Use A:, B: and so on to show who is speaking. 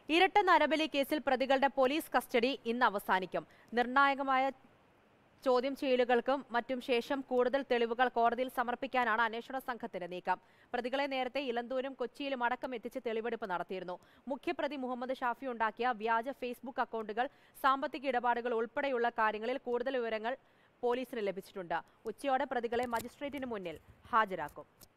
A: ഇരട്ട നരബലി കേസിൽ പ്രതികളുടെ പോലീസ് കസ്റ്റഡി ഇന്ന് അവസാനിക്കും. നിർണായകമായ ചോദ്യം ചെയ്യലുകൾക്കും മറ്റും ശേഷം കൂടുതൽ തെളിവുകൾ കോടതിയിൽ സമർപ്പിക്കാനാണ് അന്വേഷണ സംഘത്തിന്റെ നീക്കം. പ്രതികളെ നേരത്തെ ഇലന്തൂരും കൊച്ചിയിലും അടക്കം എത്തിച്ച് തെളിവെടുപ്പ് നടത്തിയിരുന്നു. മുഖ്യപ്രതി മുഹമ്മദ് ഷാഫി ഉണ്ടാക്കിയ വ്യാജ ഫേസ്ബുക്ക് അക്കൗണ്ടുകൾ, സാമ്പത്തിക ഇടപാടുകൾ ഉൾപ്പെടെയുള്ള കാര്യങ്ങളിൽ കൂടുതൽ വിവരങ്ങൾ പോലീസിന് ലഭിച്ചിട്ടുണ്ട്. ഉച്ചയോടെ പ്രതികളെ മജിസ്ട്രേറ്റിന് മുന്നിൽ ഹാജരാക്കും.